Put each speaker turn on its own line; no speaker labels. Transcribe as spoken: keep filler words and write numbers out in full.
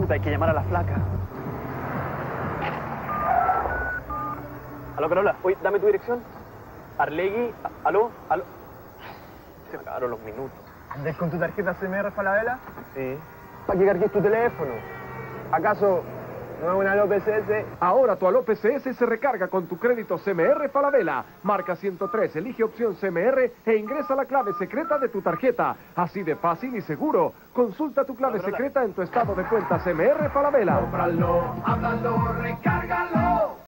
Puta, hay que llamar a la flaca. Aló, Carola. Oye, dame tu dirección. Arlegui. a- Aló, aló. Se me acabaron los minutos.
¿Andes con tu tarjeta C M R Falabella?
Sí.
¿Para qué cargues tu teléfono? ¿Acaso no es una Aló P C S?
Ahora tu Aló P C S se recarga con tu crédito C M R Falabella. Marca ciento tres, elige opción C M R e ingresa la clave secreta de tu tarjeta. Así de fácil y seguro. Consulta tu clave secreta en tu estado de cuenta C M R Falabella.
Cómpralo, háblalo, recárgalo.